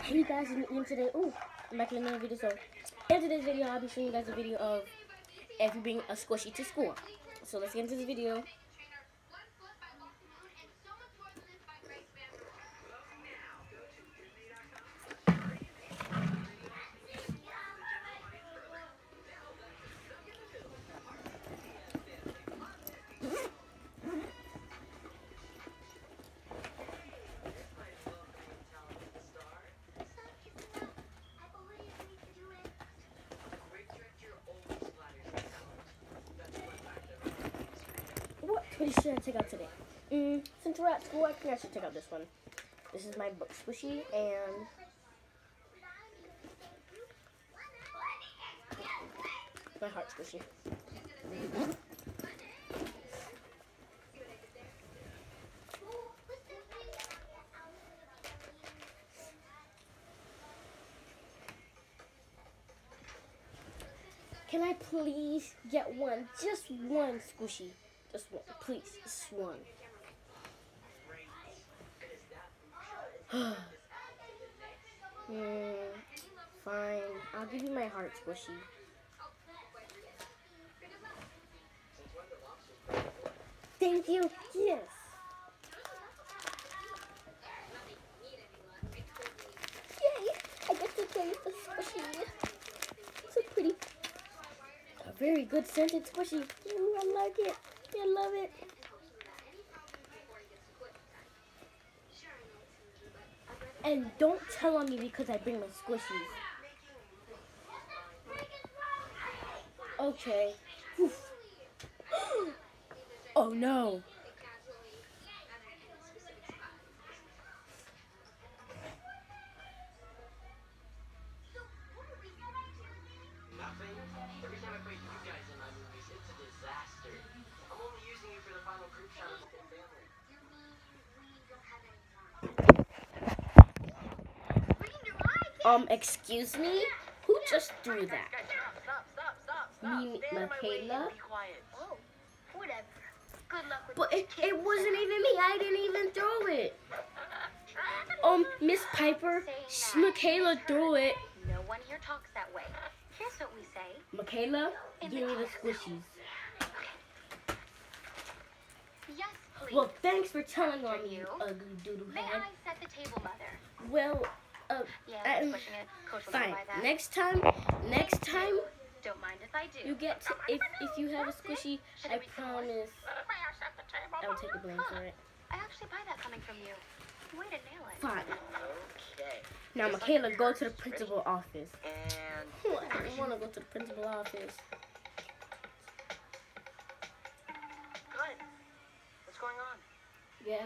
Hey guys, in today, I'm back in another video. So, in today's video, I'll be showing you guys a video of if you bring a squishy to school. So let's get into this video. What should I check out today? Since we're at school, I think I should check out this one. This is my book squishy and my heart squishy. Can I please get one? Just one squishy. Just one, please. Just one. Fine. I'll give you my heart squishy. Thank you. Yes. Yay! I get to play with the squishy. So pretty. A very good scented squishy. Ooh, I like it. I love it. And don't tell on me because I bring my squishies. Okay. Oof. Oh no. Every time I play you guys in my movies, it's a disaster. I'm only using you for the final group shot of the whole family. Excuse me? Who just threw that? Stop. Me, Stand in my way and Michaela? be quiet. Oh, whatever. Good luck with But it wasn't even me. I didn't even throw it. Miss Piper, Michaela threw it. No one here talks that way. Here's what we say. Michaela, give me the squishies. Yes, please. Well, thanks for telling on me, you ugly doodle May head. I set the table, Mother? Well, Yeah, that's pushing it. Coach will fine. buy that. Next time, Don't mind if I do. you get to, if you have a squishy, I promise I'll take the blame for it. I actually buy that coming from you. Way to nail it. Fine. Okay. Now, Michaela, go to the principal office. And I don't want to go to the principal office. good. What's going on? Yeah.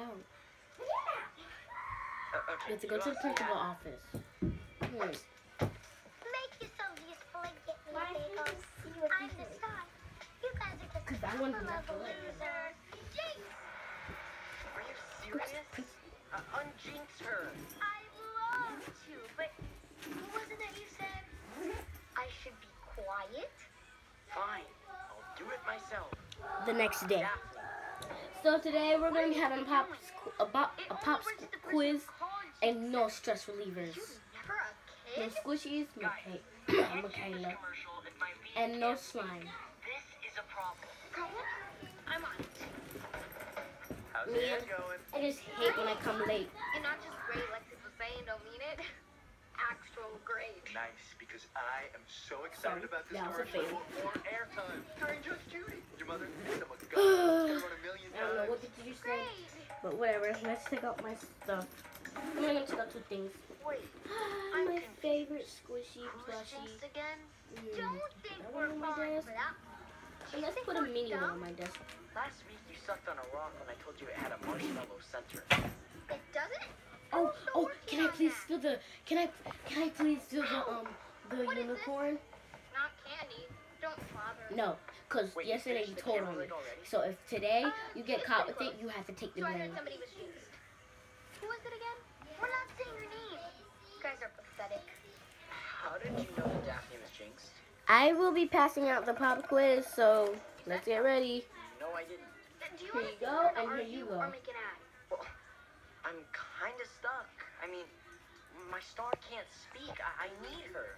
Okay. You have to go to the principal office. Make yourself useful and get me a bagel. I'm the star. You guys are just Because I want to be level like losers. Jinx! Are you serious? Unjinx her. I'd love to, but wasn't that you said I should be quiet? Fine. I'll do it myself. The next day. Daphne. So today we're going to be having a pop quiz and no stress relievers. Never a No kid? squishies, Michaela, Commercial if my lead and no gets slime. This is a problem. I'm on it. How's Man, it going? I just hate when I come late. You're not just great like people say and don't mean it. Actual great. Nice, because I am so excited Sorry, about this that was a commercial. fail. More airtime. Starring Judge Judy. Your mother is a McGonagall. It's gonna run a million I don't know times. what did you say, Great. but whatever. Let's take out my stuff. I'm going to take out two things. Wait, My favorite squishy who's plushie. Jinx again? Mm, Don't think that we're one on my falling desk. for that. And let's put a mini one on my desk. Last week you sucked on a rock when I told you it had a marshmallow center. It doesn't? Oh, can I please feel the, can I please feel the What is this? unicorn? Not candy. Don't bother. No, because Wait, yesterday you finished the told camera on me. rig already? So if today you get it's caught pretty with it, you have to take the So I blame. heard somebody was jinxed. Who was it again? We're not saying your name. You guys are pathetic. How did you know that Daphne was jinxed? I will be passing out the pop quiz, so let's get ready. No, I didn't. Do you Here want you to go, and here you go. Or make an ad? Well, I'm kind of stuck. I mean, My star can't speak. I need her.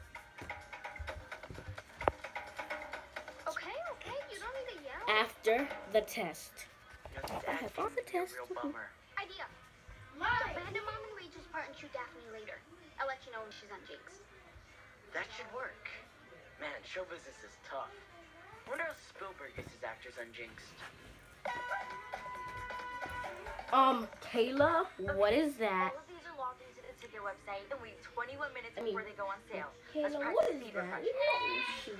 Okay, you don't need to yell. After the test. You know, I Dad have all the can be a tests. real bummer. Idea. Abandon Mom and Reach's part and shoot Daphne later. I'll let you know when she's on Jinx. That should work. Man, show business is tough. Wonder how Spielberg gets his actors unjinxed. Kayla, what is that? All of these are logged into the ticket website and wait 21 minutes I mean, before they go on sale. Let's Kayla, practice what is speed that? refresh. You know,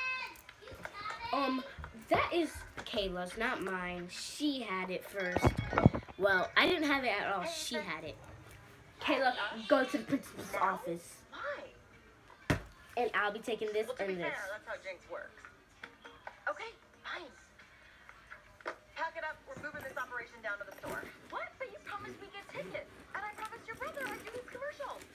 that is Kayla's, not mine. She had it first. Well, I didn't have it at all. She had it. Kayla, go to the principal's office. Why? And I'll be taking this Well, to be and fair, this. that's how Jinx works. Okay, fine. Pack it up. We're moving this operation down to the store. What? But you promised we get tickets. And I promised your brother I'd do this commercial.